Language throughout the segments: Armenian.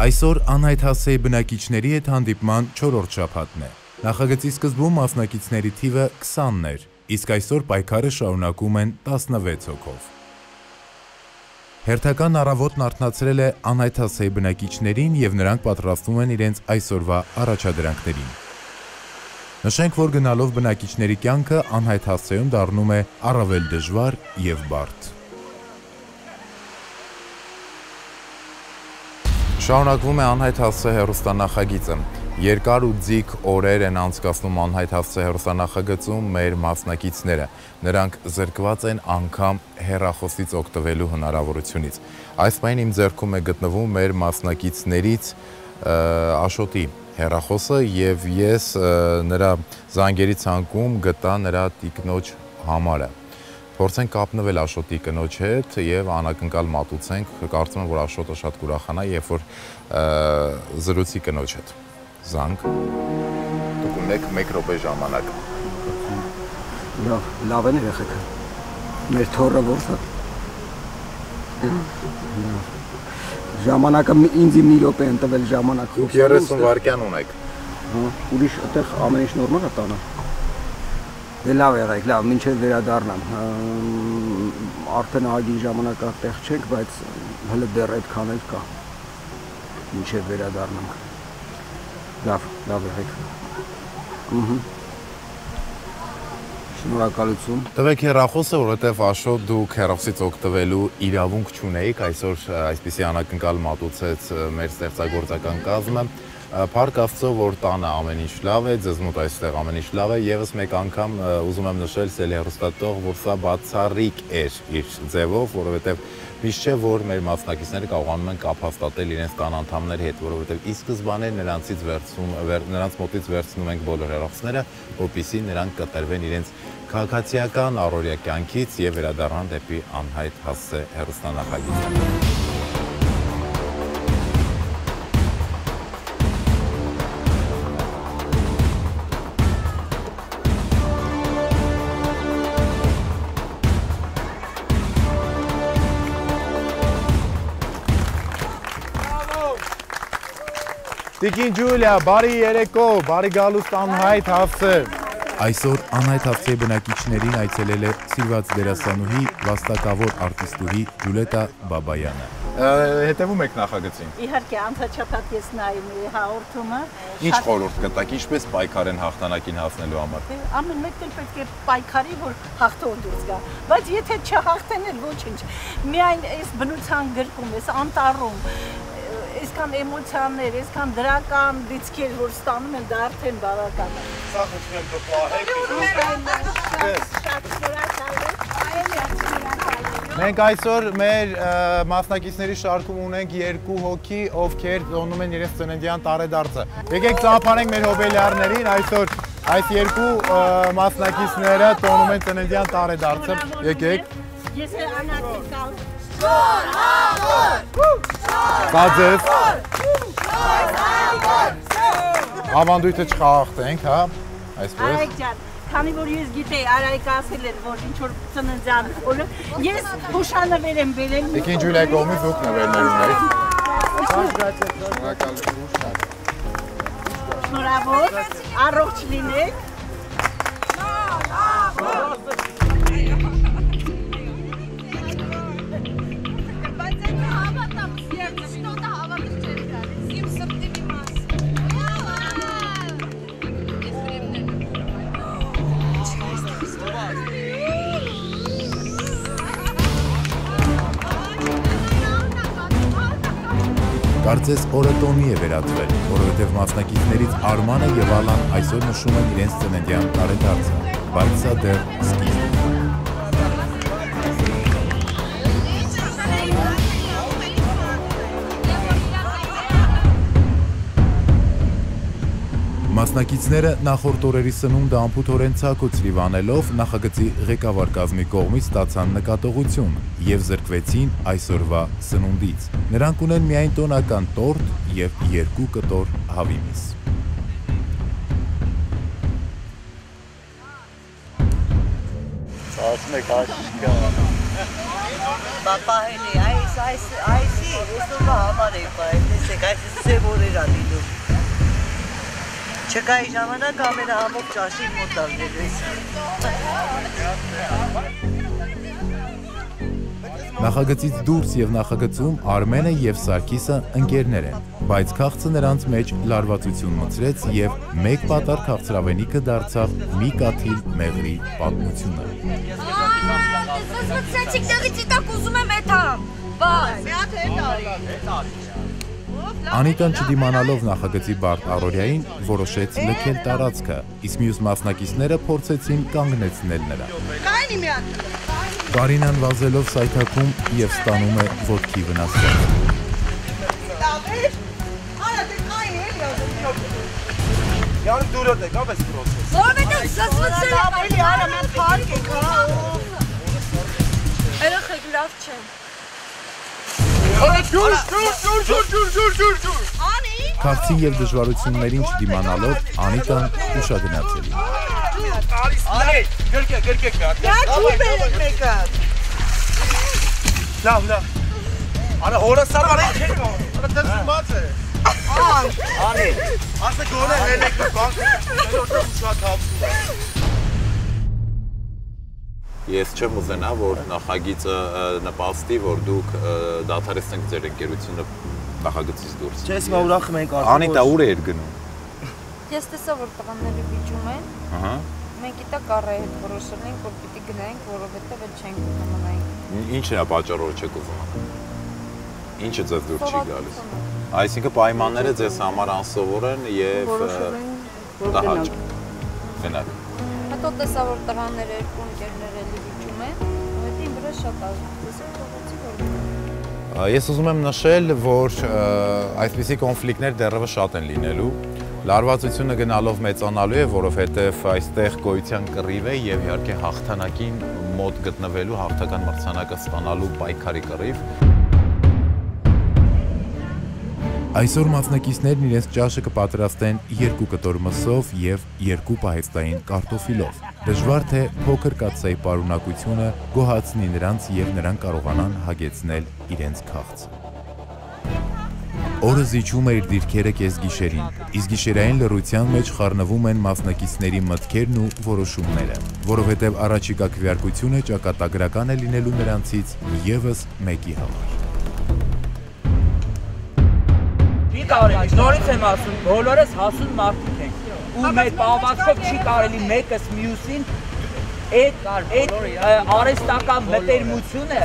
Այսօր անհայտ հասցեի բնակիչների հետ հանդիպման 4-րդ շաբաթն է։ Նախագծի սկզբում մասնակիցների թիվը 20-ն էր, իսկ այսօր պայքարը շարունակում են 16 հոգով։ Հերթական առավոտն արթնացրել է անհայտ հասցեի բնակիչներին և նրանք պատրաստվում են իրենց այսօրվա առաջադրանքներին։ Նշենք, որ գնալով բնակիչների կյանքը անհայտ հասցեում դառնում է առավել դժվար և բարդ։ Շարունակվում է անհայտ հասցե հեռուստանախագիծը։ Երկար ու ձիգ օրեր են անցկացնում անհայտ հասցե հեռուստանախագծում մեր մասնակիցները։ Նրանք զրկված են անգամ հեռախոսից օգտվելու հնարավորությունից։ Այս պահին իմ ձեռքում է գտնվում մեր մասնակիցներից Աշոտի հեռախոսը և ես նրա զանգերի ցանկում գտա նրա տիկնոջ համարը։ Փորձենք կապնվել Աշոտի կնոջ հետ և անակնկալ մատուցենք, կարծում եմ, որ Աշոտը շատ կուրախանա, երբ որ զրուցի կնոջ հետ։ Զանգ։ Դուք ունեք 1 րոպե ժամանակ։ Լավ են երեխեքը։ Մեր թոռը ո՞րս է։ Ժամանակը ինձ 1 րոպե են տվել ժամանակ։ Դուք 30 վայրկյան ունեք։ Ուրիշ այդտեղ ամեն ինչ նորմալ է տանը։ Դե լավ եղեք, լավ, մինչև վերադառնամ, արդեն ահագին ժամանակ տեղ չենք, բայց հələ դեռ այդքան էլ կա, մինչև վերադառնանք, լավ եղեք, շնորհակալություն։ Տվեք հեռախոսը, որովհետև Աշոտ դուք հեռախոսից օգտվելու իրավունք չունեիք, այսօր այսպիսի անակնկալ մատուցեց մեր ստեղծագործական կազմը։ Փառք Աստծո, որ տանը ամեն ինչ լավ է, ձեզ մոտ այստեղ ամեն ինչ լավ է, եւս մեկ անգամ ուզում եմ նշել Սելի հեռուստատող, որ սա բացառիկ էր իր ձևով, որովհետեւ միշտ չէ, որ մեր մասնակիցները կարողանում են կապ հաստատել իրենց տան անդամների հետ, որովհետեւ ի սկզբանե նրանց մոտից վերցնում ենք բոլոր հեռախոսները, որպեսզի նրանք կտրվեն իրենց քաղաքացիական առօրյա կյանքից եւ վերադառնան դեպի անհայտ հասցե հեռուստանախագիծը։ Տիկին Ջուլիա, բարի երեկո, բարի գալուստ անհայտ հասցե։ Այսօր անհայտ հասցեի բնակիչներին այցելել է սիրված դերասանուհի, վաստակավոր արտիստուհի Ջուլետա Բաբայանը։ Հետևում եք նախագծին։ Իհարկե, անցաչափած ես նայում եմ հաղորդումը։ Ինչ խորհուրդ կտաք, ինչպես պայքար են հաղթանակին հասնելու համար։ Ամեն մեկն էլ պետք է պայքարի, որ հաղթող դուրս գա։ Բայց եթե չհաղթեն էլ ոչինչ։ Միայն այս բնության գրկում, այս անտառում այսքան էմոցիաներ, այսքան դրական դիցքեր, որ ստանում են, դա արդեն բավական է։ Սա խնդրում եմ պահեք։ Մենք այսօր մեր մասնակիցների շարքում ունենք 2 հոգի, ովքեր տոնում են իրենց ծննդյան տարեդարձը։ Եկեք ծափանենք մեր հոբելյարներին, այսօր այս 2 մասնակիցները տոնում են ծննդյան տարեդարձը։ Եկեք։ Ես անհատական Սա ձեզ ավանդույթը չխաղաղտենք, հա, այսպես։ Արայք ջան, քանի որ ես գիտեի Արայք ասել էր, որ ինչ-որ ծննդյան օրը, ես հուշանվեր եմ բերել։ Տիկին Ջուլիա կողմից դուք նվերներ ունեք։ Շնորհավոր, առողջ լինեք։ Կարծես օրը տոնի է վերածվել, որովհետև մասնակիցներից Արմանը և Ալան այսօր նշում են իրենց ծննդյան տարեդարձը, բայց սա դեռ սկիզբն է։ Մասնակիցները նախորդ օրերի սնունդը անփութորեն ցաք ու ցրիվ անելով նախագծի ղեկավար կազմի կողմից ստացան նկատողություն և զրկվեցին այսօրվա սնունդից։ Նրանք ունեն միայն տոնական տորտ և 2 կտոր հավիմիս։ Ասում եք աշկա։ Papaheni, I see, esto va hamare pa, este se vorera didu. Չկայի ժամանակ ամենահամով ճաշին մոտալ դերես։ Նախագծից դուրս եւ նախագծում Արմենը եւ Սարգիսը ընկերներ են, բայց քաղցը նրանց մեջ լարվածություն մտցրեց եւ մեկ պատար քաղցրավենիքը դարձավ մի կաթիլ մեղրի պատմությունը։ Սացիկ տեղից իտակ ուզում եմ էթամ, բայց մի հատ հետ արի։ Անիտան չդիմանալով նախագծի բարդ առօրյային որոշեց լքել տարածքը, իսկ մյուս մասնակիցները փորձեցին կանգնեցնել նրան։ Կայնի մի հատ։ Կարինան վազելով սայթաքում եւ ստանում է ոտքի վնասներ։ Արա դե կայնի էլի ասում։ Յան դուրը դե կավ էս պրոցես։ Որովհետև սացվածել եմ Էլի արա մենք փարք եք հա։ երեխեք լավ չեն։ Անի։ Քաղցի եւ դժվարություններին չդիմանալով Անիտան ուշագնացել է։ Անի, գրկեք մի հատ։ Դա դու բերեք մեկը։ Լավ։ Արա հորը սարվարի չեք կարող։ Արա դրսումած է։ Անի, ասը գոնե հելեք բանկ, որտեղ շատ հավսում է։ Ես չեմ ուզենա, որ նախագիծը նպաստի, որ դուք դադարեցնեք ձեր ընկերությունը նախագծից դուրս։ Չես մա ուրախ մենք արդեն։ Անիտա ուր էր գնում։ Ես տեսա, որ տղաները վիճում են։ Ահա։ Մենք իտա կարայի հետ որոշել ենք, որ պիտի գնայինք, որովհետև էլ չենք մնայինք։ Ինչն է պատճառը, որ չեք ուզում։ Ինչը ձեզ դուր չի գալիս։ Այսինքն պայմանները ձեզ համար անսովոր են եւ տհաճ։ Գնաք։ Հետո տեսա, որ տղաները երկու ընկերներ էլի վիճում են, հետո իմ վրա շատ ազդեց, թողեցի որ։ Ես ուզում եմ նշել, որ այսպիսի կոնֆլիկտներ դեռևս շատ են լինելու։ Լարվածությունը գնալով մեծանալու է, որովհետև այստեղ գոյության կռիվ է եւ իհարկե հաղթանակին մոտ գտնվելու հաղթական մրցանակը ստանալու պայքարի կռիվ։ Այսօր մասնակիցներն իրենց ճաշը կպատրաստեն 2 կտոր մսով եւ 2 պահեստային կարտոֆիլով։ Դժվար թե փոքր կաթսայի պարունակությունը գոհացնի նրանց եւ նրանք կարողանան հագեցնել իրենց քաղցը։ Օրը զիջում է իր դիրքերը կեսգիշերին, իսկ գիշերային լռության մեջ խառնվում են մասնակիցների մտքերն ու որոշումները, որովհետև առաջիկա քվեարկությունը ճակատագրական է լինելու նրանցից եւս մեկի համար։ Չի կարելի, նորից եմ ասում, բոլորս հասուն մարդիկ ենք, ու մեր պահվածքով չի կարելի մեկս մյուսին այդ արեստական մտերմությունը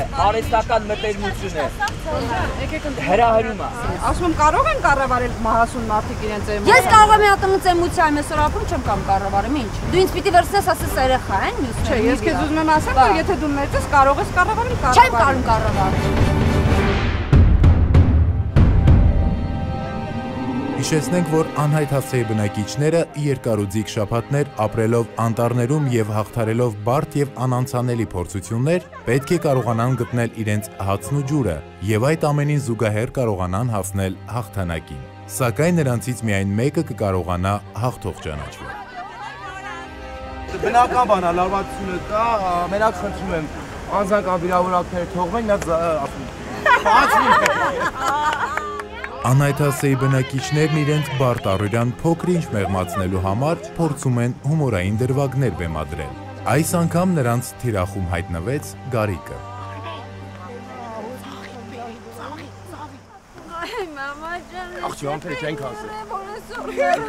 հրահրում է։ Ասում եմ կարող են կառավարել մահասուն մարդիկ իրենց էմոցիաները։ Ես կարող եմ հատմուց էմոցիա եմ այսօր ապրում, չեմ կամ կառավարեմ, ինչ։ Դու ինձ պիտի վերցնես, ասես երեխա են, մյուսները։ Չէ, ես քեզ ուզում եմ ասել, որ եթե դու մեծ ես, կարող ես կառավարել, Չեմ կարող կառավարել։ Հիշեցնենք, որ անհայտ հասցեի բնակիչները երկարուձիգ շաբաթներ ապրելով անտառներում եւ հաղթարելով բարդ եւ անանցանելի փորձություններ, պետք է կարողանան գտնել իրենց հացն ու ջուրը եւ այդ ամենին զուգահեռ կարողանան հասնել հաղթանակին։ Սակայն նրանցից միայն մեկը կկարողանա հաղթող ճանաչվել։ Բնական բան է, լարվածությունը կա, մենակ խնդրում եմ անձնական վիրավորանքները թողնեն, նա Անհայտ հասցեի բնակիչներն իրենց բարդ առօրյան փոքր-ինչ մեղմացնելու համար փորձում են հումորային դրվագներ բեմադրել։ Այս անգամ նրանց թիրախում հայտնվեց Գարիկը։ Մամա ջան։ Աղջի անթեր չենք ասել։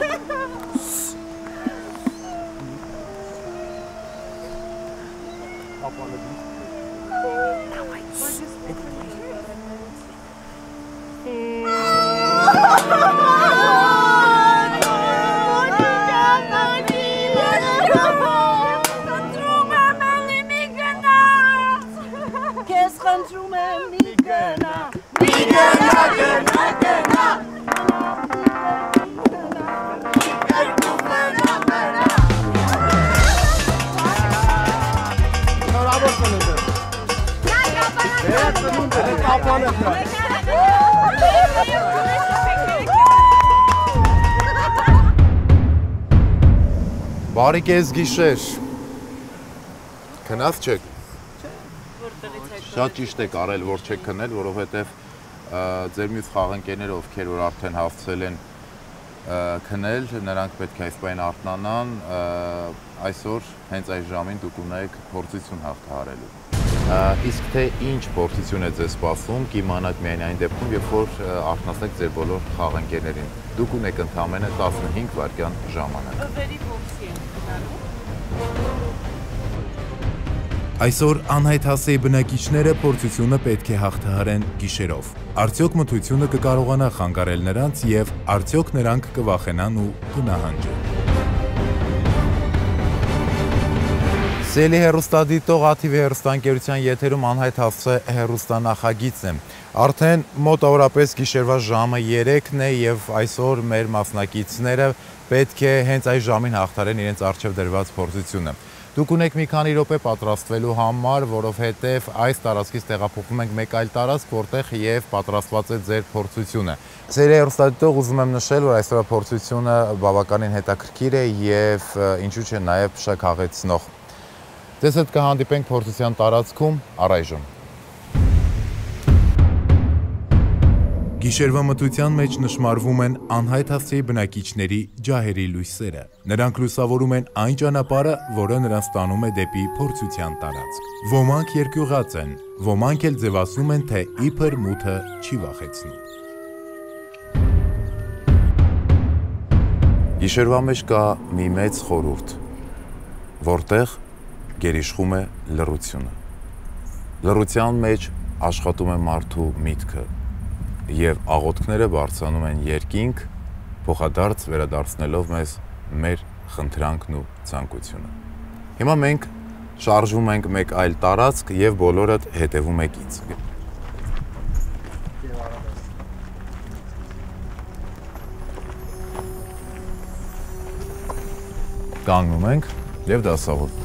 Բարի կես գիշեր։ Քնած չեք։ Շատ ճիշտ եք արել, որ չեք քնել, որովհետև ձեր մյուս խաղընկերները, ովքեր որ արդեն հասցել են քնել, նրանք պետք է այս բան արթնանան, այսօր հենց այս ժամին դուք ունեք փորձություն հաղթահարելու։ Իսկ թե ինչ փորձություն է ձեզ սպասում, կիմանաք միայն այն դեպքում, երբ որ արթնացնեք ձեր բոլոր խաղընկերներին։ Դուք ունեք ընդամենը 15 վայրկյան ժամանակ։ Վերի բոքսի են գնալու։ Այսօր անհայտ հասեի բնակիչները փորձությունը պետք է հաղթահարեն գիշերով։ Արդյոք մթությունը կկարողանա խանգարել նրանց եւ արդյոք նրանք կվախենան ու կնահանջեն։ Սելի հեռուստադիտող ATV հեռուստաընկերության եթերում անհայտ հասցե հեռուստանախագիծն է։ Արդեն մոտավորապես գիշերվա ժամը 3-ն է եւ այսօր մեր մասնակիցները պետք է հենց այս ժամին հաղթարեն իրենց առջև դրված փորձությունը։ Դուք ունեք մի քանի րոպե պատրաստվելու համար, որովհետև այս տարածքից տեղափոխվում ենք մեկ այլ տարածք, որտեղ եւ պատրաստված է ձեր փորձությունը։ Ձեր հեռուստադիտող ուզում եմ նշել, որ այսօր փորձությունը բավականին հետաքրքիր է եւ ինչու՞ չէ նաեւ շքաղեցնող։ Ձեզ հետ կհանդիպենք փորձության տարածքում առայժմ։ Գիշերվա մթության մեջ նշմարվում են անհայտ հասցեի բնակիչների ջահերի լույսերը։ Նրանք լուսավորում են այն ճանապարհը, որը նրանց տանում է դեպի փորձության տարածք։ Ոմանք երկյուղած են, ոմանք էլ ձևացնում են, թե իբր մութը չի վախեցնում։ Գիշերվա մեջ կա մի մեծ խորհուրդ, որտեղ գերիշխում է լռությունը։ Լռության մեջ աշխատում է մարդու միտքը եւ աղոթքները բարձրանում են երկինք, փոխադարձ վերադարձնելով մեզ մեր խնդրանքն ու ցանկությունը։ Հիմա մենք շարժվում ենք մեկ այլ տարածք եւ բոլորդ հետևում եք ինձ։ Կանգնում ենք եւ դասավորվում։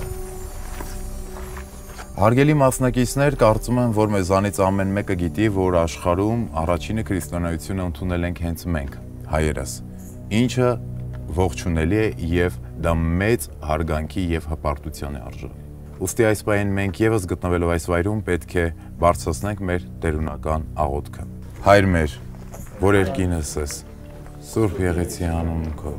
Հարգելի մասնակիցներ, կարծում եմ, որ մեզանից ամեն մեկը գիտի, որ աշխարհում առաջինը քրիստոնեությունը ընդունել ենք հենց մենք, հայերս, ինչը ողջունելի է եւ դա մեծ հարգանքի եւ հպարտության է արժանի։ Ուստի այս պահին մենք եւս գտնվելով այս վայրում պետք է բարձրացնենք մեր տերունական աղոթքը։ Հայր մեր, որ երկինս ես, Սուրբ Եղեցի անունը քո։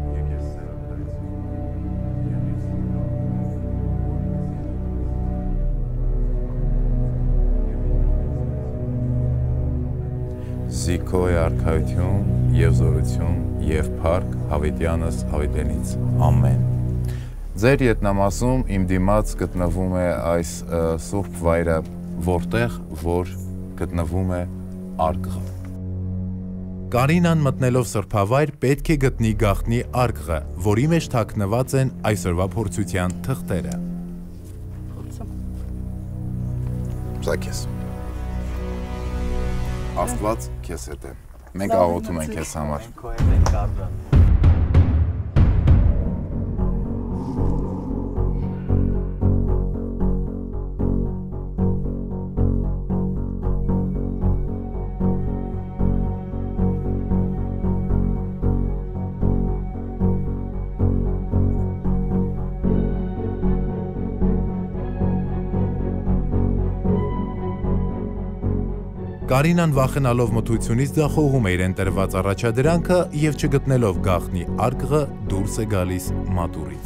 Զիքո է արքայություն եւ զորություն եւ փառք հավիտյանս հավիտենից ամեն։ Ձեր ետնամասում իմ դիմաց գտնվում է այս սուրբ վայրը, որտեղ որ գտնվում է արկղը։ Կարինան մտնելով սրբավայր պետք է գտնի գաղտնի արկղը, որի մեջ թաքնված են այսօրվա փորձության թղթերը։ Սակես։ Աստված քեզ հետ է։ Մենք աղոթում ենք քեզ համար։ Կարինան վախենալով մթությունից ձախողում է իրեն տրված առաջադրանքը եւ չգտնելով գաղտնի արկղը դուրս է գալիս մատուրից։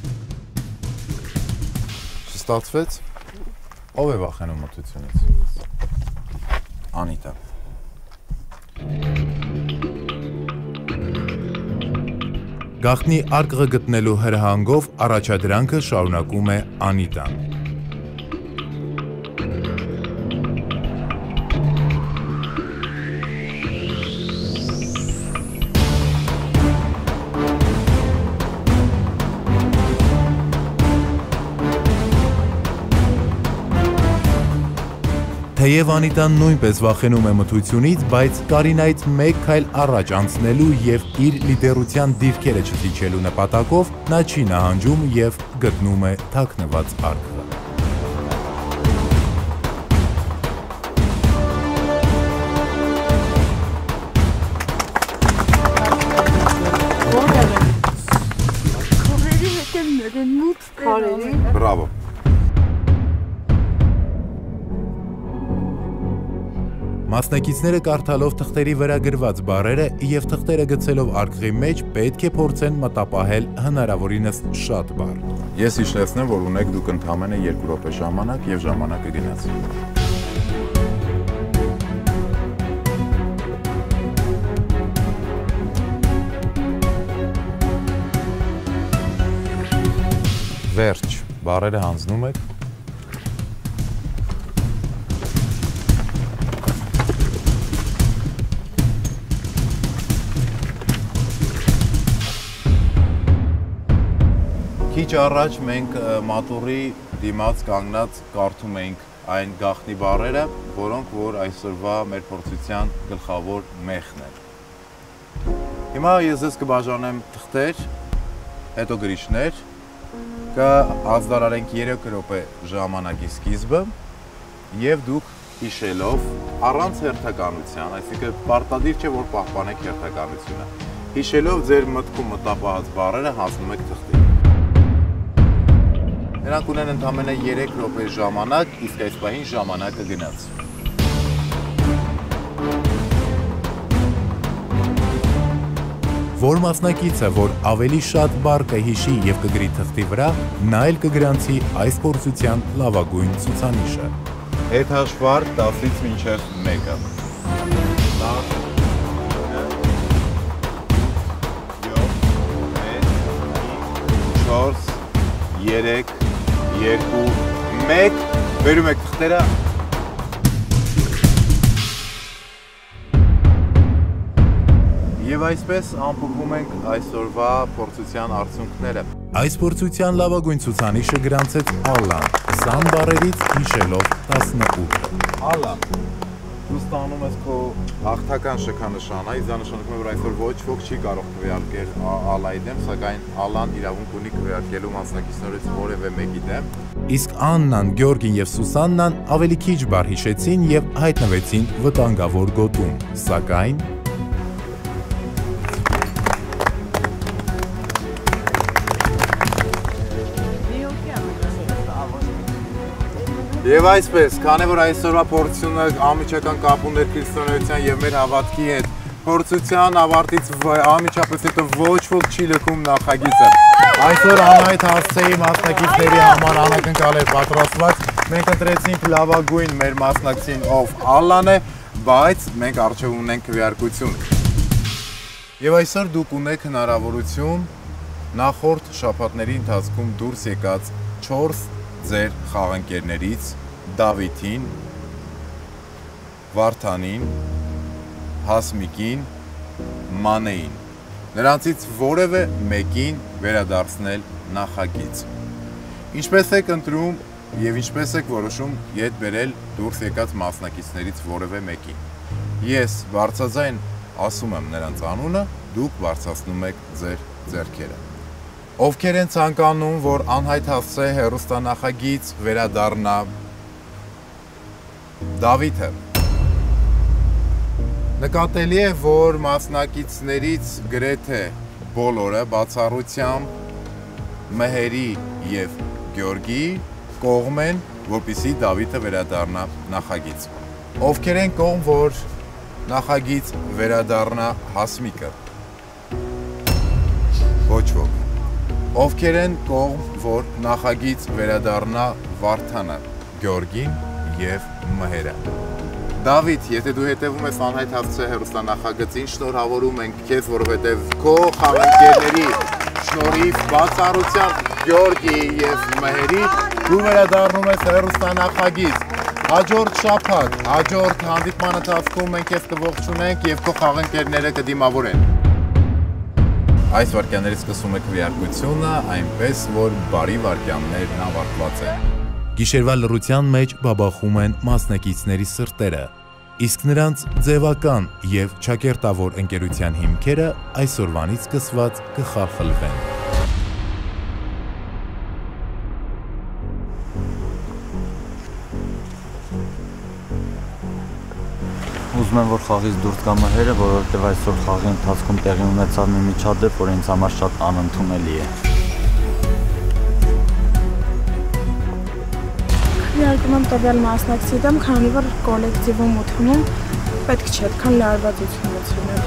Չստացվեց։ Ով է վախենում մթությունից։ Անիտա։ Գաղտնի արկղը գտնելու հրահանգով առաջադրանքը շարունակում է Անիտան։ Թեև Անիտան նույնպես վախենում է մթությունից, բայց Կարինայից մեկ քայլ առաջ անցնելու եւ իր լիդերության դիրքերը չդիչելու նպատակով նա չի նահանջում եւ գտնում է թաքնված արկղը։ Բրավո։ Մասնակիցները կարդալով թղթերի վրա գրված բառերը եւ թղթերը գցելով արկղի մեջ պետք է փորձեն մտապահել հնարավորինս շատ բառ։ Ես հիշեցնեմ, որ ունեք դուք ընդամենը 2 րոպե ժամանակ եւ ժամանակը գնաց։ Վերջ, բառերը հանձնում եք։ Քիչ առաջ մենք մատուռի դիմաց կանգնած կարդում էինք այն գաղտնի բառերը, որոնք որ այսօրվա մեր փորձության գլխավոր մեխն են։ Հիմա ես ձեզ կբաժանեմ թղթեր, հետո գրիչներ, կհազդարարենք 3 րոպե ժամանակի սկիզբը եւ դուք հիշելով առանց հերթականության, այսինքն պարտադիր չէ որ պահպանեք հերթականությունը։ Հիշելով ձեր մտքում մտապահած բառերը հանձնում եք թղթին։ Նրանք ունեն ընդամենը 3 րոպե ժամանակ, իսկ այս պահին ժամանակը գնաց։ Որ մասնակիցը, որ ավելի շատ բառ կհիշի եւ կգրի թղթի վրա, նա էլ կգրանցի այս փորձության լավագույն ցուցանիշը։ Հետհաշվար 10-ից մինչև 1-ը։ 10, 9, 10, 11, 12, 1, բերում եք թղթերը։ Եվ այսպես ամփոփում ենք այսօրվա փորձության արդյունքները։ Այս փորձության լավագույն ցուցանիշը գրանցեց Ալլան, 20 բառերից հիշելով 18։ Ալլան, դու ստանում ես քո հաղթական շքանշանը, իսկ դա նշանակում է, որ այսօր ոչ ոք չի կարող քվեարկել Ալլայի դեմ, սակայն Ալլան իրավունք ունի քվեարկելու մասնակիցներից որևէ մեկի դեմ։ Իսկ Աննան, Գյորգին եւ Սուսաննան ավելի քիչ բառ հիշեցին եւ հայտնվեցին վտանգավոր գոտում, սակայն Եվ այսպես, քանի որ այսօրվա փորձությունը անմիջական կապ ուներ քրիստոնեության եւ մեր հավատքի հետ, փորձության ավարտից անմիջապես հետո ոչ ոք չի լքում նախագիծը։ Այսօր անհայտ հասցեի մասնակիցների համար անակնկալ էր պատրաստված, մենք ընտրեցինք լավագույն մեր մասնակցին, ով Ալլան է, բայց մենք առջև ունենք քվեարկություն։ Եվ այսօր դուք ունեք հնարավորություն նախորդ շաբաթների ընթացքում դուրս եկած 4 ձեր խաղընկերներից Դավիթին, Վարդանին, Հասմիկին, Մանեին։ Նրանցից որևէ մեկին վերադարձնել նախագիծ։ Ինչպես եք ընտրում եւ ինչպես եք որոշում ետ բերել դուրս եկած մասնակիցներից որևէ մեկին։ Ես բարձրաձայն ասում եմ նրանց անունը, դուք բարձրացնում եք ձեր ձեռքերը։ Ովքեր են ցանկանում, որ անհայտ հասցե հեռուստանախագիծ վերադառնա Դավիթը։ Նկատելի է, որ մասնակիցներից գրեթե բոլորը բացառությամբ Մհերի եւ Գյորգիի կողմ են, որպեսզի Դավիթը վերադառնա նախագիծ։ Ովքեր են կողմ, որ նախագիծ վերադառնա Հասմիկը։ Ոչ ոք։ Ովքեր են կողմ, որ նախագիծ վերադառնա Վարդանը, Գյորգին եւ Մհերը։ Դավիթ, եթե դու հետևում ես անհայտ հասցե հեռուստանախագծին, շնորհավորում ենք քեզ, որովհետեւ քո խաղընկերների շնորհիվ բացառությամբ Գյորգի եւ Մհերի դու վերադառնում ես հեռուստանախագիծ։ Հաջորդ շաբաթ, հաջորդ հանդիպման ընթացքում մենք քեզ կողջունենք եւ քո խաղընկերները կդիմավորեն։ Այս վարկյաններից սկսում է քվեարկությունը, այնպես որ բարի վարկյաններն ավարտված են։ Գիշերվա լռության մեջ բաբախում են մասնակիցների սրտերը, իսկ նրանց ձևական եւ ճակերտավոր ընկերության հիմքերը այսօրվանից սկսված կխախլվեն։ Ուզում եմ, որ խաղից դուրս գա Մհերը, որովհետև այսօր խաղի ընթացքում տեղի ունեցավ մի միջադեպ, որ ինձ համար շատ անընդունելի է։ Քվեարկում եմ տվյալ մասնակցի դեմ, քանի որ կոլեկտիվում ընդունում Պետք չէ այդքան լարվածություն մտցնել։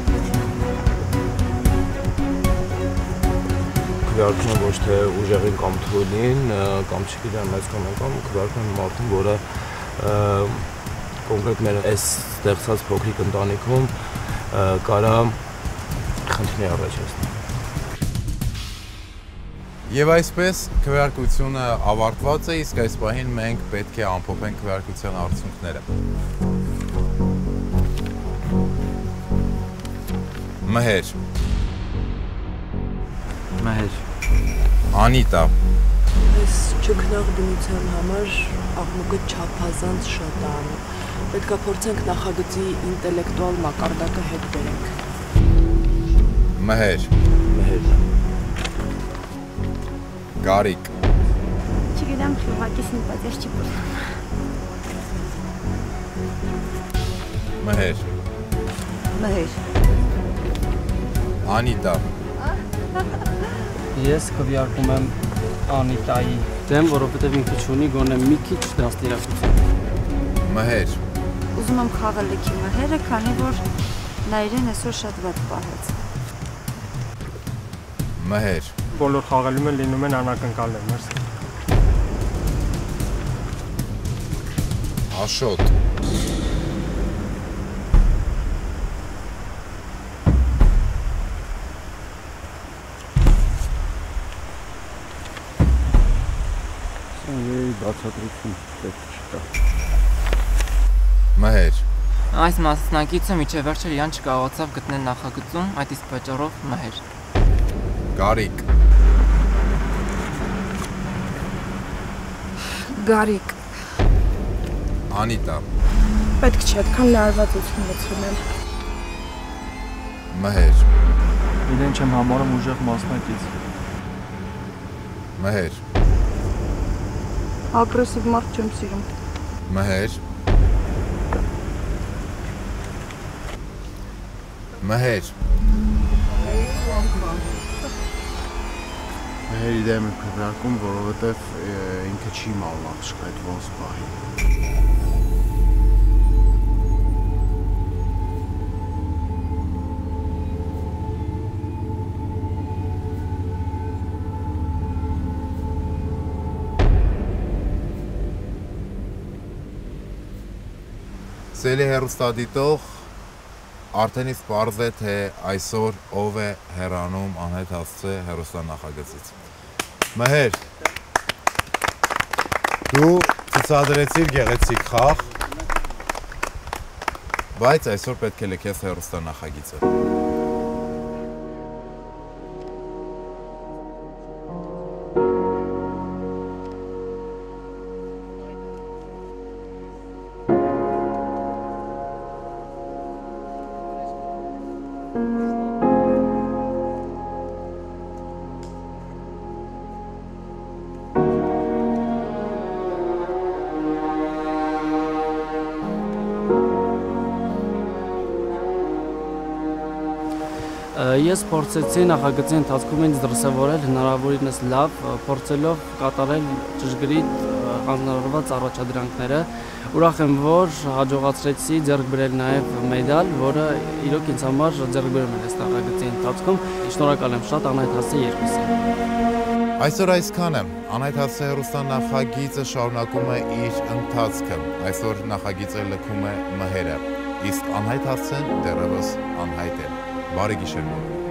Քվեարկում են ոչ թե ուժեղին կամ թույլին, կամ չգիտեմ այս կամ այն կամ քվեարկում են մարդուն, որը կոնկրետ մեր այս ստեղծած փոքրիկ ընտանիքում կարա խնդիրներ առաջացնել։ Եվ այսպես քվեարկությունը ավարտված է, իսկ այս պահին մենք պետք է ամփոփենք քվեարկության արդյունքները։ Մհեր, Անիտա, Այս ճգնաղ բնության համար աղմուկը չափազանց շատ է անում։ Պետք է փորձենք նախագծի ինտելեկտուալ մակարդակը հետ բերենք։ Մհեր, Գարիկ, Չգիտեմ, ուղղակի սիմպաթիա չի բերում։ Մհեր, Անիտա, Ես քվեարկում եմ Անիտայի դեմ, որովհետև ինքը չունի գոնե մի քիչ դաստիարակություն։ Մհեր, Ուզում եմ խաղալ լիքի մհերը, քանի որ նա իրեն այսօր շատ վատ պահեց։ Մհեր, Բոլոր խաղալում են լինում են անակնկալներ, մերսի։ Աշոտ, Բացատրություն պետք չկա։ Մհեր, Այս մասնակիցը միջև վերջը իրան չկարողացավ գտնել նախագծում, այդ իսկ պատճառով մհեր։ Գարիկ, Գարիկ, Անիտա, պետք չէ այդքան լարվածություն մտցնել։ Մհեր, Իրեն չեմ համարում ուժեղ մասնակից։ Մհեր, Ագրեսիվ մարդ չեմ սիրում։ Մհեր, Մհեր, Մհերի դեմ եմ քվեարկում, որովհետև ինքը չի մալում աղջկա այդ ոնց պահի։ Սելի հեռուստադիտող, արդեն իսկ պարզ է, թե այսօր ով է հեռանում անհայտ հասցե հեռուստանախագծից։ Մհեր, դու ցուցադրեցիր գեղեցիկ խաղ, բայց այսօր պետք է լքես հեռուստանախագիծը։ Ես փորձեցի նախագծի ընթացքում ինձ դրսևորել հնարավորինս լավ, փորձելով կատարել ճշգրիտ հանրարարված առաջադրանքները։ Ուրախ եմ, որ հաջողացրեցի ձեռք բերել նաև մեդալ, որը իրոք ինձ համար ձեռք բերում էր այս նախագծի ընթացքում։ Շնորհակալ եմ շատ անհայտ հասցե երկուսին։ Այսօր այսքանը, անհայտ հասցե հեռուստանախագիծը շարունակում է իր ընթացքը։ Այսօր նախագիծը լքում է մհերը, իսկ անհայտ հասցեն դեռևս անհայտ է։ Բարի գիշեր։